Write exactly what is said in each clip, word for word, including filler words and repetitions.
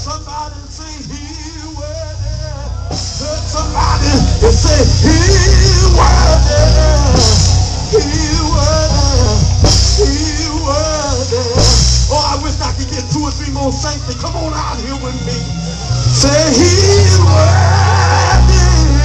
Somebody say he worthy. Somebody say he worthy. He worthy. He worthy. Oh, I wish I could get two or three more saints to come on out here with me. Say he worthy.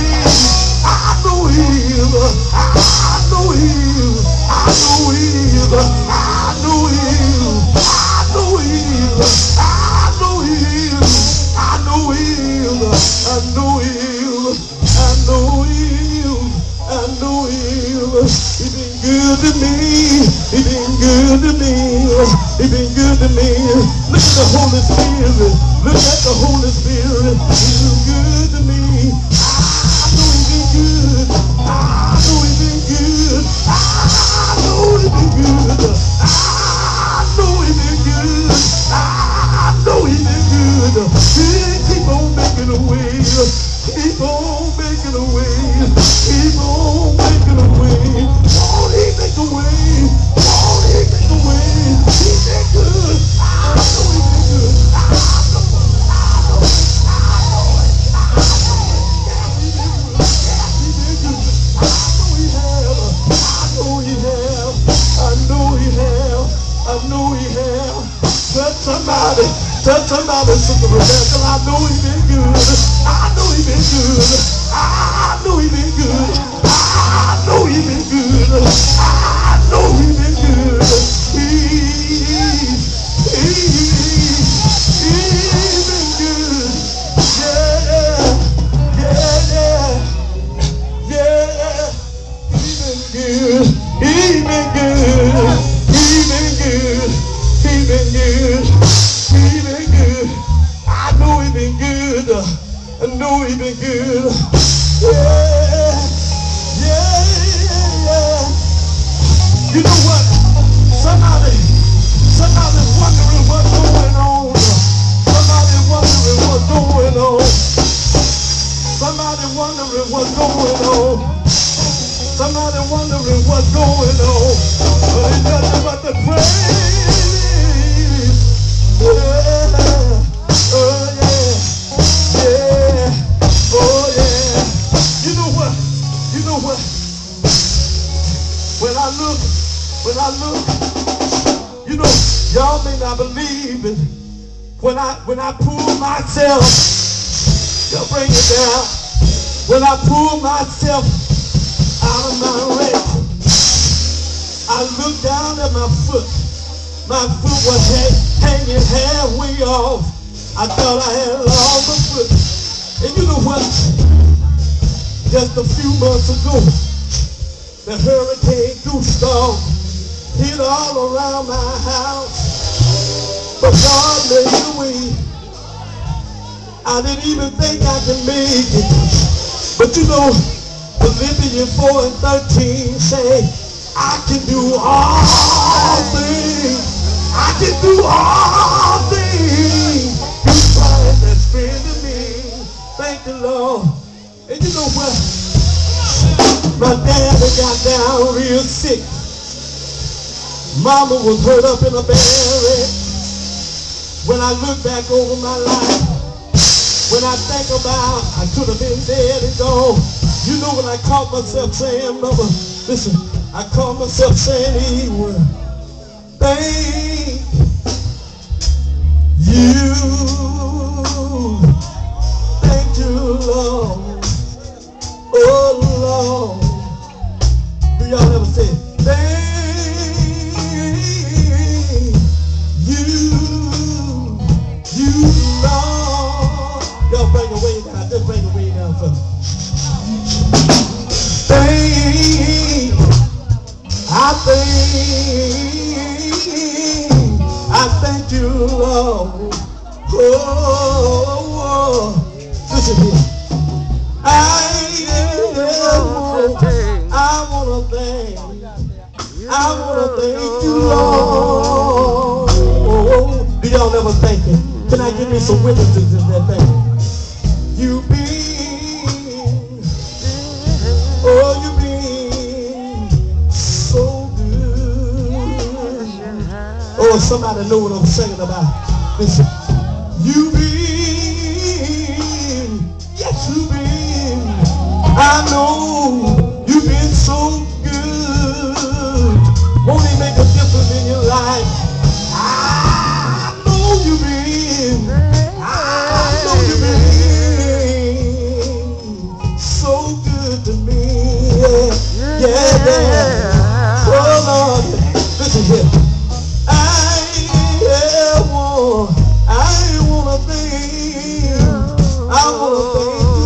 I know he is. I know he is. I know he is. I know he is. I know he is. I know he is. I know he is. I know he is. I know he is. I know he is. He been good to me. He been good to me. He been good to me. Look at the Holy Spirit. Look at the Holy Spirit. He been good to me. I know he been good. I know he been good. I know he been good. I know he been good. I know he been good. He keep on making a way. Keep on making a way. Keep on making a way. Won't he make a way? Won't he make a way? He been good. I know he been good. I know. I know. I know it. I know it. Yeah, he been good. Yeah, he been good. I know he have. I know he have. I know he have. I know he have. Touch somebody. Touch somebody, Sister Rebecca. I know he been good. I know he been good. I know he been good. I know he been good. I know he been good. He, he, he been good. Yeah, yeah, yeah. He been good. He been good. He been good. He been good. He been good. I know he been good. I know he been good. Yeah, yeah, yeah. You know what? Somebody, somebody's wondering what's going on. Somebody wondering what's going on. Somebody wondering what's going on. Somebody wondering what's going on. But it's nothing but the praise. Yeah, oh yeah, yeah, oh yeah. You know what? You know what? When I look, when I look, you know, y'all may not believe it. When I when I pull myself, y'all bring it down. When I pull myself out of my rest, I look down at my foot. My foot was hanging halfway off. I thought I had lost my foot. And you know what? Just a few months ago, the Hurricane Gustav hit all around my house. But God made a way. I didn't even think I could make it. But you know, Philippians four and thirteen say, I can do all things. I can do all things through Christ that strengthens me. Thank the Lord. And you know what? My daddy got down real sick. Mama was hurt up in a bed. When I look back over my life, when I think about I could have been dead and gone, you know when I caught myself saying, Mama, listen, I caught myself saying he would. Thank you. Thank you, Lord. Oh, Lord. Do y'all ever say, thank you. You, Lord. Y'all bring it way down. Just bring it way down for me. Thank, I thank, I thank you, Lord. Oh, oh. Listen here. I, I want to thank, I want to thank you, Lord. Oh, do y'all never thank him? Can I give you some witnesses in that thing? You been, oh, you been so good. Oh, somebody know what I'm singing about. Listen, you been I know you've been so good. Won't he make a difference in your life? I know you've been, I know you've been so good to me. Yeah, yeah, yeah. Oh Lord, listen here. I want, I wanna thank, I wanna thank you,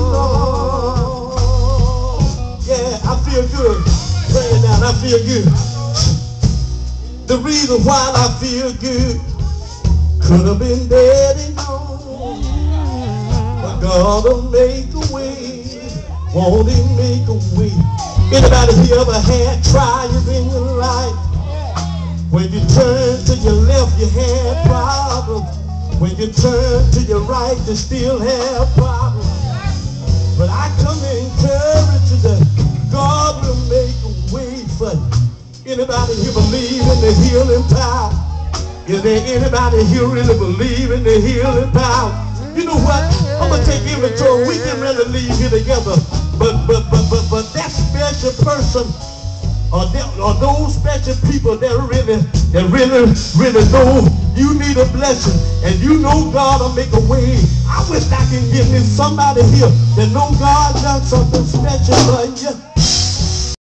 Lord. Yeah, I feel good. Praying now, I feel good. The reason why I feel good could have been dead and gone, but God will make a way. Won't he make a way? Anybody here ever had trials in your life? When you turn to your left, you had problems. When you turn to your right, you still have problems. But I come to encourage you that God will make a way for you. Anybody here believe in the healing power? Is there anybody here really believe in the healing power? You know what? I'm gonna take inventory. We can really leave here together. But but but but but that special person, or, that, or those special people that really that really really know you need a blessing, and you know God will make a way. I wish I can give me somebody here that know God done something special for you.